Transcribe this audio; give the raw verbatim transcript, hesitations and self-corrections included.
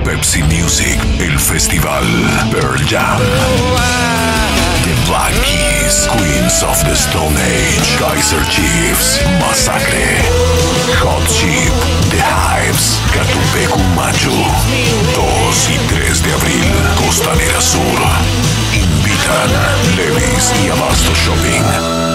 Pepsi Music, el festival Pearl Jam, The Black Keys, Queens of the Stone Age, Kaiser Chiefs, Masacre, Hot Chip, The Hives, Catupecu Macho, dos y tres de abril, Costanera Sur. Invitan Levi's y Abasto Shopping.